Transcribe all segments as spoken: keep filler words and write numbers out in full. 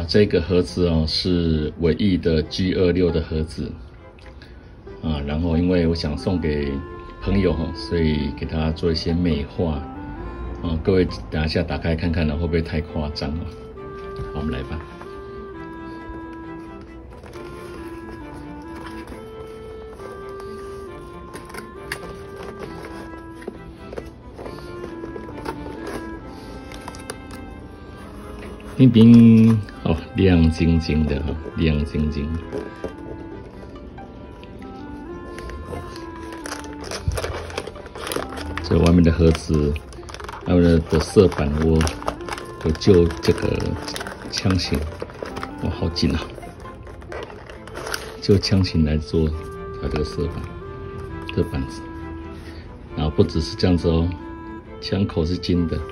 啊，这个盒子哦是唯一的 G 二十六 的盒子啊，然后因为我想送给朋友哈，所以给他做一些美化啊。各位等一下打开看看呢，会不会太夸张哦？好，我们来吧。冰冰哦，亮晶晶的哈，亮晶晶。这外面的盒子，外面的色板我我就这个枪型，哇，好紧啊！就枪型来做它这个色板，这板子。然后不只是这样子哦，枪口是金的。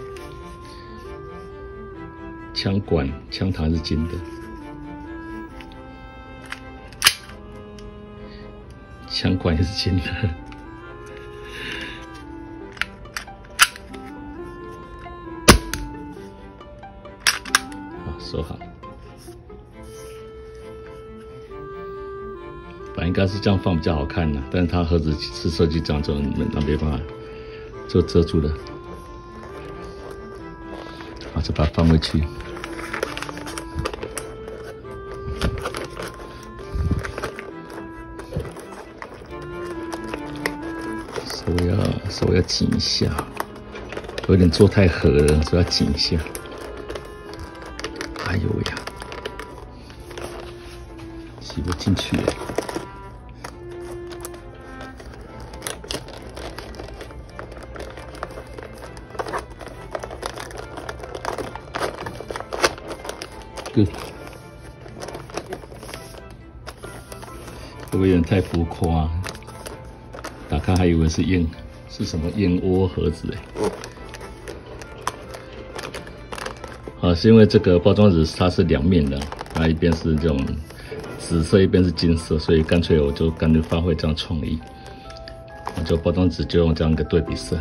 枪管、枪膛是金的，枪管也是金的。好，收好。本来应该是这样放比较好看的，但是它盒子是设计这样做，那没办法，就遮住了。好，就把它放回去。手要手要紧一下，有点做太合了，所以要紧一下。哎呦呀，挤不进去了。Good。会不会有点太浮夸？打开还以为是燕，是什么燕窝盒子哎。好，是因为这个包装纸它是两面的，那一边是这种紫色，一边是金色，所以干脆我就干脆发挥这样创意，我就包装纸就用这样一个对比色。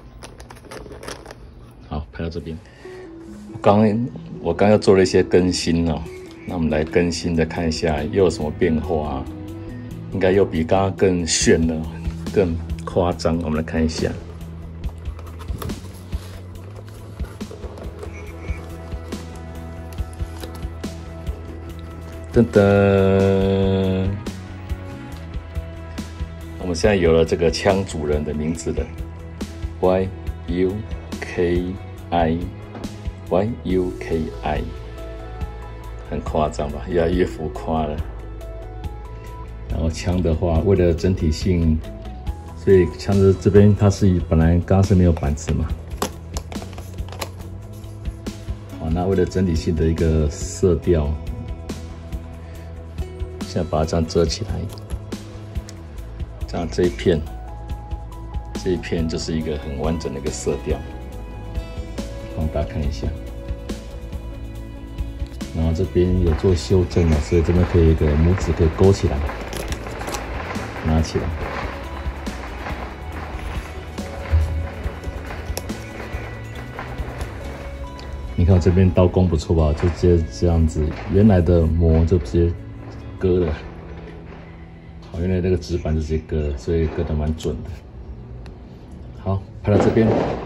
好，拍到这边。我刚我刚又做了一些更新哦，那我们来更新的看一下又有什么变化啊？应该又比刚刚更炫了。更夸张，我们来看一下。噔噔，我们现在有了这个枪主人的名字了 ，Y U K I Y U K I， 很夸张吧？越来越浮夸了。然后枪的话，为了整体性。所以枪子这边它是本来刚刚是没有板子嘛，好，那为了整体性的一个色调，现在把它这样遮起来，这样这一片，这一片就是一个很完整的一个色调，帮大家看一下。然后这边有做修正了，所以这边可以一个拇指可以勾起来，拿起来。你看这边刀工不错吧？就直接这样子，原来的膜就直接割了。好，原来那个纸板就直接割了，所以割得蛮准的。好，拍到这边。